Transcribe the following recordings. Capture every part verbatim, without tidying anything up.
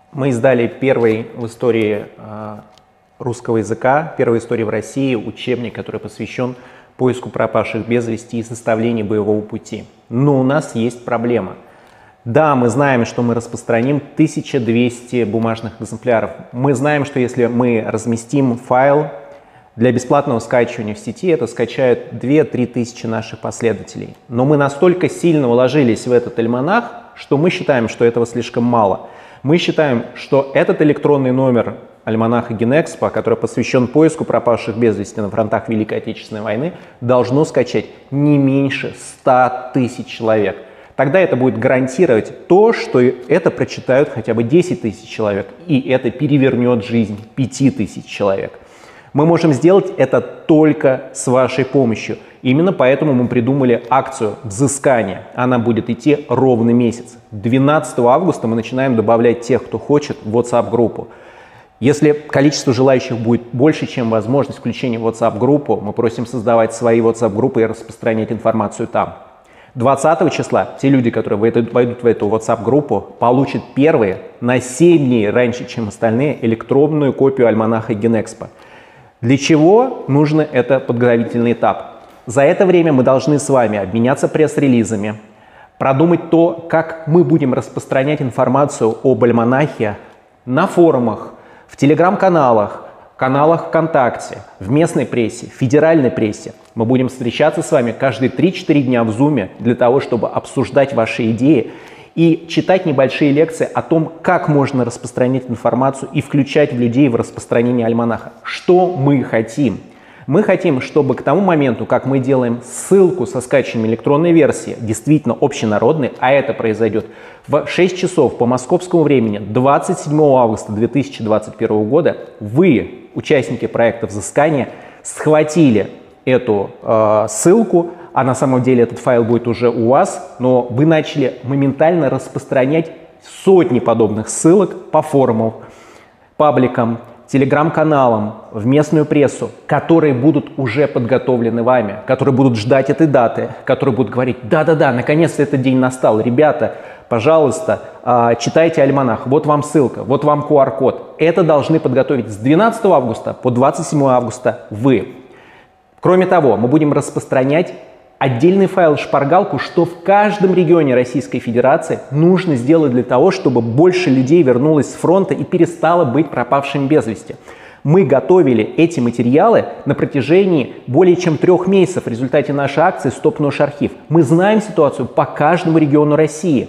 Мы издали первый в истории э, русского языка, первый в истории в России учебник, который посвящен поиску пропавших без вести и составлению боевого пути. Но у нас есть проблема. Да, мы знаем, что мы распространим тысячу двести бумажных экземпляров. Мы знаем, что если мы разместим файл для бесплатного скачивания в сети, это скачают две-три тысячи наших последователей. Но мы настолько сильно уложились в этот альманах, что мы считаем, что этого слишком мало. Мы считаем, что этот электронный номер альманаха Генэкспо, который посвящен поиску пропавших без вести на фронтах Великой Отечественной войны, должно скачать не меньше ста тысяч человек. Тогда это будет гарантировать то, что это прочитают хотя бы десять тысяч человек, и это перевернет жизнь пяти тысяч человек. Мы можем сделать это только с вашей помощью. Именно поэтому мы придумали акцию взыскания. Она будет идти ровно месяц. двенадцатого августа мы начинаем добавлять тех, кто хочет, в WhatsApp-группу. Если количество желающих будет больше, чем возможность включения в WhatsApp-группу, мы просим создавать свои WhatsApp-группы и распространять информацию там. двадцатого числа те люди, которые войдут в эту WhatsApp-группу, получат первые на семь дней раньше, чем остальные, электронную копию альманаха Генэкспо. Для чего нужен это подготовительный этап? За это время мы должны с вами обменяться пресс-релизами, продумать то, как мы будем распространять информацию об альманахе на форумах, в телеграм-каналах, каналах ВКонтакте, в местной прессе, в федеральной прессе. Мы будем встречаться с вами каждые три-четыре дня в Зуме для того, чтобы обсуждать ваши идеи и читать небольшие лекции о том, как можно распространять информацию и включать людей в распространение альманаха. Что мы хотим? Мы хотим, чтобы к тому моменту, как мы делаем ссылку со скачиванием электронной версии, действительно общенародной, а это произойдет в шесть часов по московскому времени двадцать седьмого августа две тысячи двадцать первого года, вы, участники проекта взыскания, схватили эту э, ссылку, а на самом деле этот файл будет уже у вас, но вы начали моментально распространять сотни подобных ссылок по форумам, пабликам, телеграм-каналам, в местную прессу, которые будут уже подготовлены вами, которые будут ждать этой даты, которые будут говорить: да-да-да, наконец-то этот день настал, ребята, пожалуйста, читайте альманах, вот вам ссылка, вот вам ку ар код. Это должны подготовить с двенадцатого августа по двадцать седьмого августа вы. Кроме того, мы будем распространять отдельный файл-шпаргалку, что в каждом регионе Российской Федерации нужно сделать для того, чтобы больше людей вернулось с фронта и перестало быть пропавшими без вести. Мы готовили эти материалы на протяжении более чем трех месяцев в результате нашей акции «Стоп нож архив». Мы знаем ситуацию по каждому региону России.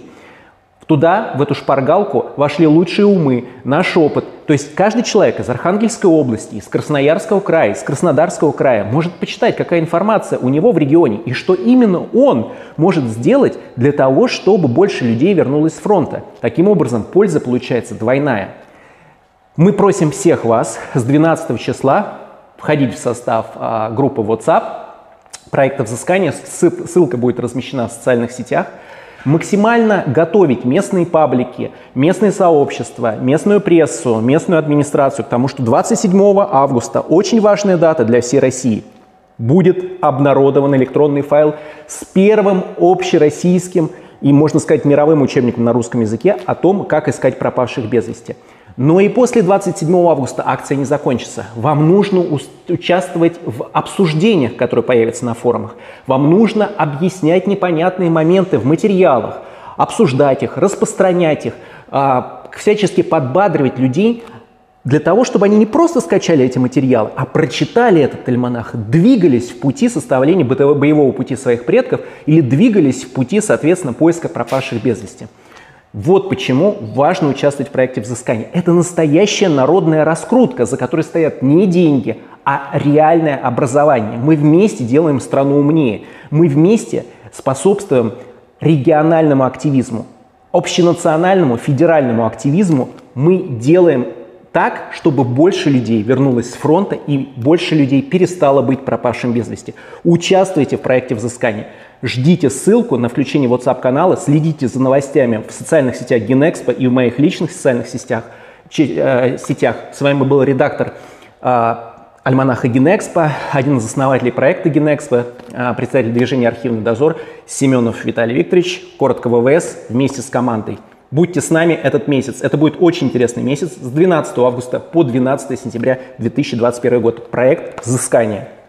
Туда, в эту шпаргалку, вошли лучшие умы, наш опыт. То есть каждый человек из Архангельской области, из Красноярского края, из Краснодарского края может почитать, какая информация у него в регионе и что именно он может сделать для того, чтобы больше людей вернулось с фронта. Таким образом, польза получается двойная. Мы просим всех вас с двенадцатого числа входить в состав а, группы WhatsApp проекта взыскания. Ссылка будет размещена в социальных сетях. Максимально готовить местные паблики, местные сообщества, местную прессу, местную администрацию, потому что двадцать седьмого августа, очень важная дата для всей России, будет обнародован электронный файл с первым общероссийским и, можно сказать, мировым учебником на русском языке о том, как искать пропавших без вести. Но и после двадцать седьмого августа акция не закончится. Вам нужно участвовать в обсуждениях, которые появятся на форумах. Вам нужно объяснять непонятные моменты в материалах, обсуждать их, распространять их, всячески подбадривать людей для того, чтобы они не просто скачали эти материалы, а прочитали этот альманах, двигались в пути составления боевого пути своих предков или двигались в пути, соответственно, поиска пропавших без вести. Вот почему важно участвовать в проекте взыскания. Это настоящая народная раскрутка, за которой стоят не деньги, а реальное образование. Мы вместе делаем страну умнее. Мы вместе способствуем региональному активизму, общенациональному, федеральному активизму. Мы делаем так, чтобы больше людей вернулось с фронта и больше людей перестало быть пропавшим без вести. Участвуйте в проекте взыскания. Ждите ссылку на включение WhatsApp-канала, следите за новостями в социальных сетях Генэкспо и в моих личных социальных сетях. Э, сетях. С вами был редактор э, альманаха Генэкспо, один из основателей проекта Генэкспо, э, представитель движения «Архивный дозор» Семенов Виталий Викторович, коротко вэ вэ эс, вместе с командой. Будьте с нами этот месяц. Это будет очень интересный месяц с двенадцатого августа по двенадцатое сентября две тысячи двадцать первый год. Проект «Взыскание».